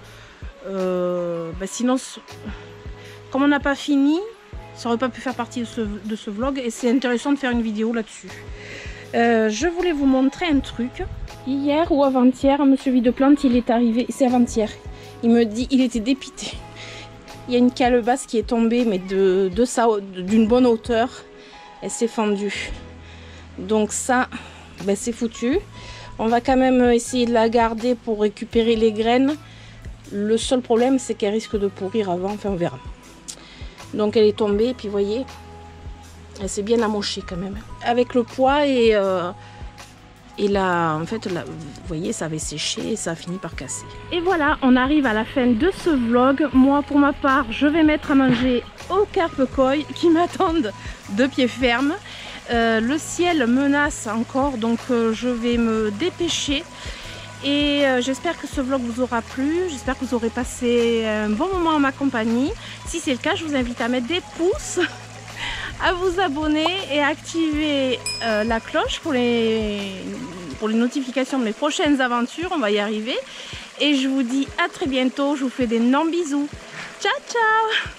ben, sinon, comme on n'a pas fini, ça aurait pas pu faire partie de ce vlog. Et c'est intéressant de faire une vidéo là-dessus. Je voulais vous montrer un truc. Hier ou avant-hier, Monsieur Vide-Plante, il est arrivé. C'est avant-hier. Il me dit, il était dépité. Il y a une calebasse qui est tombée, mais d'une bonne hauteur. Elle s'est fendue. Donc ça, ben, c'est foutu. On va quand même essayer de la garder pour récupérer les graines. Le seul problème, c'est qu'elle risque de pourrir avant. Enfin, on verra. Donc elle est tombée, et puis vous voyez, elle s'est bien amochée quand même. Avec le poids et Et là, en fait, là, vous voyez, ça avait séché et ça a fini par casser. Et voilà, on arrive à la fin de ce vlog. Moi, pour ma part, je vais mettre à manger aux carpe koi qui m'attendent de pied ferme. Le ciel menace encore, donc je vais me dépêcher. Et j'espère que ce vlog vous aura plu, j'espère que vous aurez passé un bon moment en ma compagnie. Si c'est le cas, je vous invite à mettre des pouces, à vous abonner et à activer la cloche pour les notifications de mes prochaines aventures. On va y arriver. Et je vous dis à très bientôt, je vous fais d'énormes bisous. Ciao, ciao!